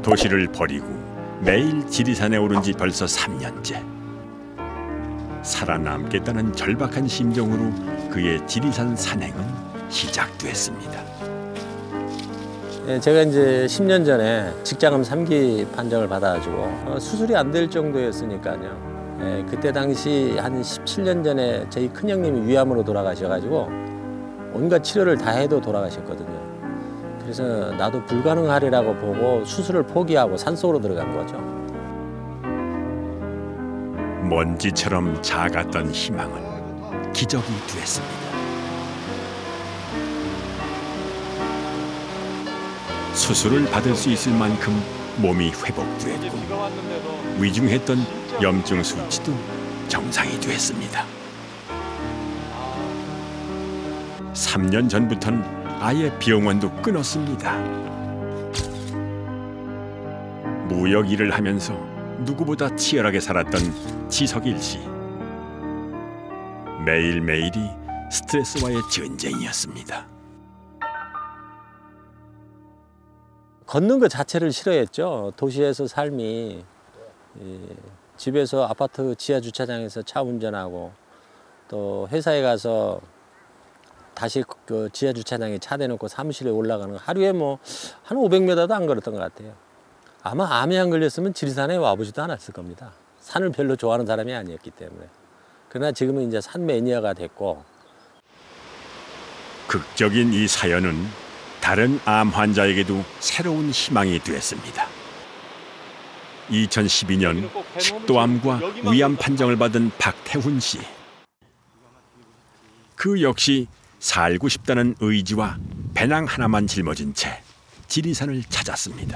도시를 버리고 매일 지리산에 오른 지 벌써 3년째. 살아남겠다는 절박한 심정으로 그의 지리산 산행은 시작됐습니다. 제가 이제 10년 전에 직장암 3기 판정을 받아가지고 수술이 안 될 정도였으니까요. 그때 당시 한 17년 전에 저희 큰형님이 위암으로 돌아가셔가지고 온갖 치료를 다 해도 돌아가셨거든요. 그래서 나도 불가능하리라고 보고 수술을 포기하고 산속으로 들어간 거죠. 먼지처럼 작았던 희망은 기적이 됐습니다. 수술을 받을 수 있을 만큼 몸이 회복됐고 위중했던 염증 수치도 정상이 됐습니다. 3년 전부터는 아예 병원도 끊었습니다. 무역 일을 하면서 누구보다 치열하게 살았던 지석일 씨. 매일매일이 스트레스와의 전쟁이었습니다. 걷는 것 자체를 싫어했죠. 도시에서 삶이 집에서 아파트 지하 주차장에서 차 운전하고 또 회사에 가서 다시 그 지하 주차장에 차 대놓고 사무실에 올라가는 거 하루에 뭐 한 500m도 안 걸었던 것 같아요. 아마 암에 안 걸렸으면 지리산에 와보지도 않았을 겁니다. 산을 별로 좋아하는 사람이 아니었기 때문에. 그러나 지금은 이제 산 매니아가 됐고. 극적인 이 사연은 다른 암 환자에게도 새로운 희망이 됐습니다. 2012년 식도암과 위암 판정을 받은 박태훈 씨. 그 역시 살고 싶다는 의지와 배낭 하나만 짊어진 채 지리산을 찾았습니다.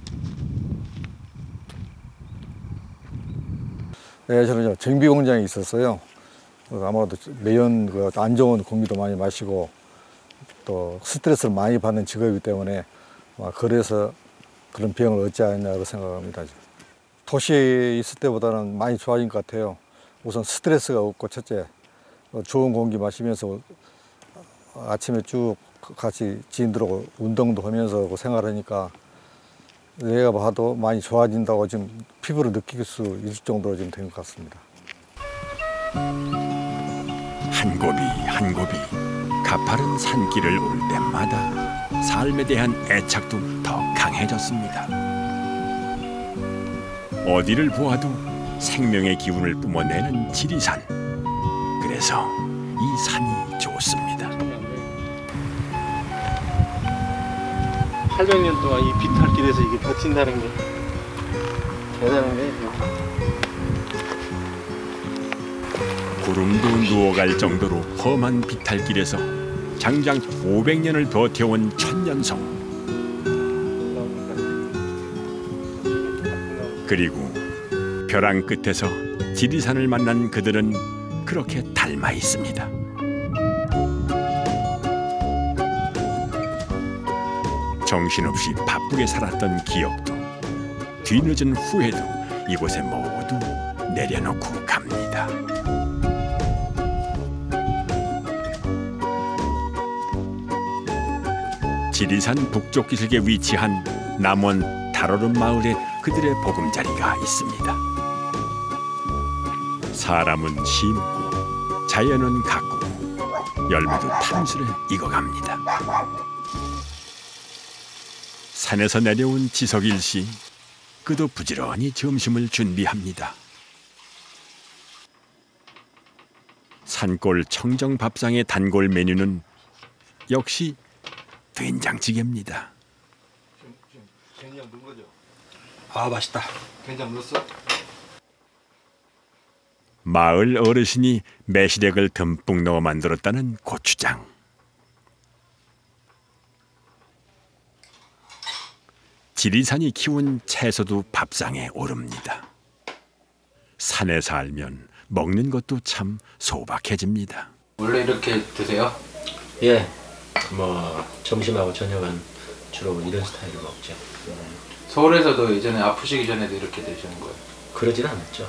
네, 저는 정비 공장에 있었어요. 아마도 매연 안 좋은 공기도 많이 마시고 또 스트레스를 많이 받는 직업이기 때문에 그래서 그런 병을 얻지 않았냐고 생각합니다. 도시에 있을 때보다는 많이 좋아진 것 같아요. 우선 스트레스가 없고 첫째, 좋은 공기 마시면서 아침에 쭉 같이 지인들하고 운동도 하면서 생활하니까 내가 봐도 많이 좋아진다고 지금 피부로 느낄 수 있을 정도로 지금 된 것 같습니다. 한 고비 한 고비 가파른 산길을 오를 때마다 삶에 대한 애착도 더 강해졌습니다. 어디를 보아도 생명의 기운을 뿜어내는 지리산. 그래서 이 산이 좋습니다. 800년 동안 이 비탈길에서 이게 버틴다는 게 대단한 거예요. 구름도 누워갈 정도로 험한 비탈길에서 장장 500년을 버텨온 천년성. 그리고 벼랑 끝에서 지리산을 만난 그들은 그렇게 닮아 있습니다. 정신없이 바쁘게 살았던 기억도 뒤늦은 후회도 이곳에 모두 내려놓고 갑니다. 지리산 북쪽 기슭에 위치한 남원 달오름 마을에 그들의 보금자리가 있습니다. 사람은 심고 자연은 가꾸고 열매도 탐스레 익어갑니다. 산에서 내려온 지석일 씨, 그도 부지런히 점심을 준비합니다. 산골 청정 밥상의 단골 메뉴는 역시 된장찌개입니다. 된장 넣은 거죠? 아, 맛있다. 된장 넣었어? 마을 어르신이 매실액을 듬뿍 넣어 만들었다는 고추장. 지리산이 키운 채소도 밥상에 오릅니다. 산에 살면 먹는 것도 참 소박해집니다. 원래 이렇게 드세요? 예, 뭐 점심하고 저녁은 주로 이런 스타일을 먹죠. 서울에서도 예전에 아프시기 전에도 이렇게 드시는 거예요? 그러진 않았죠.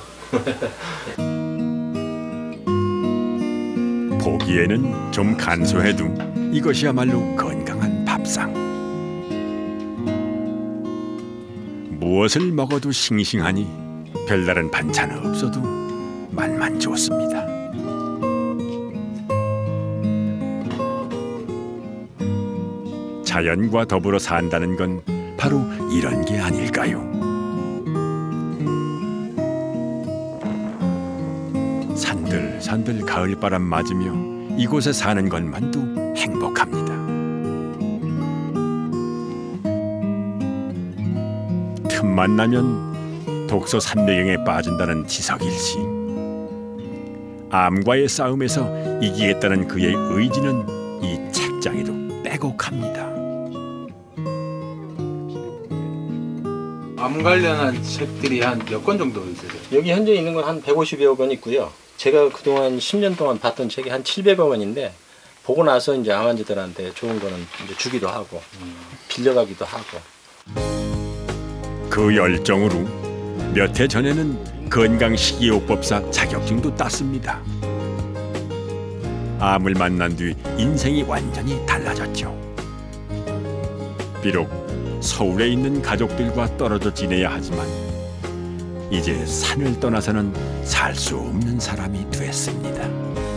보기에는 좀 간소해도 이것이야말로 건강한 밥상. 무엇을 먹어도 싱싱하니 별다른 반찬 없어도 맛만 좋습니다. 자연과 더불어 산다는 건 바로 이런 게 아닐까요? 산들산들 가을바람 맞으며 이곳에 사는 것만도 행복합니다. 틈만 나면 독서 산매경에 빠진다는 지석일씨. 암과의 싸움에서 이기겠다는 그의 의지는 이 책장에도 빼곡합니다. 암 관련한 책들이 한 몇 권 정도 있으세요? 여기 현재 있는 건 한 150여 권 있고요. 제가 그동안 10년 동안 봤던 책이 한 700여 권인데 보고 나서 이제 암 환자들한테 좋은 거는 이제 주기도 하고 빌려가기도 하고. 그 열정으로 몇 해 전에는 건강식이요법사 자격증도 땄습니다. 암을 만난 뒤 인생이 완전히 달라졌죠. 비록 서울에 있는 가족들과 떨어져 지내야 하지만 이제 산을 떠나서는 살 수 없는 사람이 됐습니다.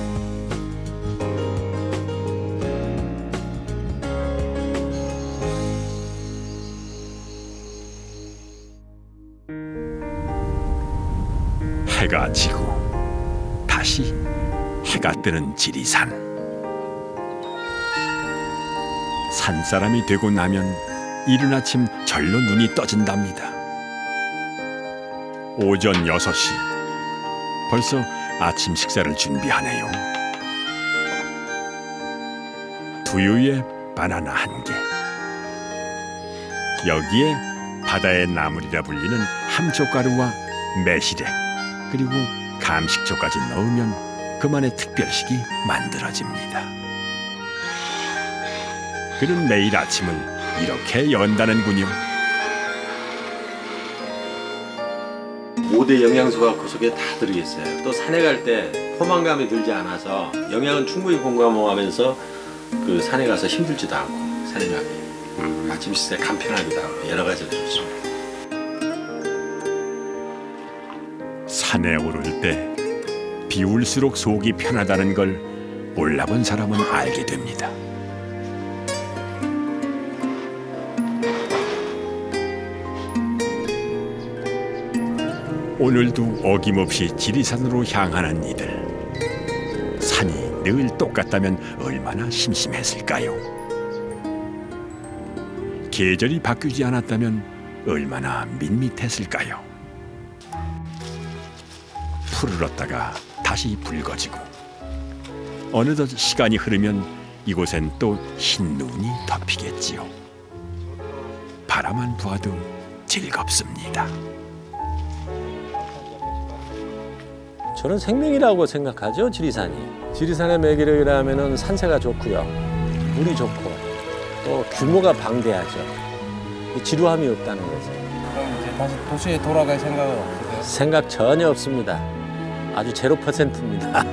해가 지고 다시 해가 뜨는 지리산. 산사람이 되고 나면 이른 아침 절로 눈이 떠진답니다. 오전 6시. 벌써 아침 식사를 준비하네요. 두유에 바나나 1개. 여기에 바다의 나물이라 불리는 함초가루와 매실액 그리고 감식초까지 넣으면 그만의 특별식이 만들어집니다. 그는 매일 아침을 이렇게 연다는군요. 5대 영양소가 그 속에 다 들어있어요. 또 산에 갈 때 포만감이 들지 않아서 영양은 충분히 공감하면서 그 산에 가서 힘들지도 않고 산에 가기 아침 식사에 간편하기도 하고 여러 가지로 좋습니다. 산에 오를 때 비울수록 속이 편하다는 걸 올라본 사람은 알게 됩니다. 오늘도 어김없이 지리산으로 향하는 이들. 산이 늘 똑같다면 얼마나 심심했을까요? 계절이 바뀌지 않았다면 얼마나 밋밋했을까요? 푸르렀다가 다시 붉어지고 어느덧 시간이 흐르면 이곳엔 또 흰 눈이 덮이겠지요. 바라만 보아도 즐겁습니다. 저는 생명이라고 생각하죠, 지리산이. 지리산의 매기력이라 하면은 산세가 좋고요. 물이 좋고 또 규모가 방대하죠. 지루함이 없다는 거죠. 그럼 이제 다시 도시에 돌아갈 생각은 없으세요? 생각 전혀 없습니다. 아주 0%입니다.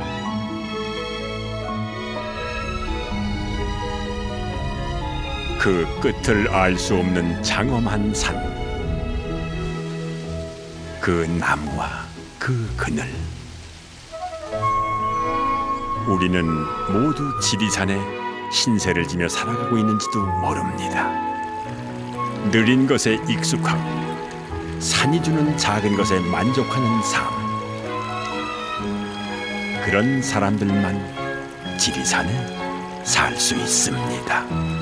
그 끝을 알 수 없는 장엄한 산. 그 나무와 그 그늘. 우리는 모두 지리산에 신세를 지며 살아가고 있는지도 모릅니다. 느린 것에 익숙하고 산이 주는 작은 것에 만족하는 삶. 그런 사람들만 지리산에 살 수 있습니다.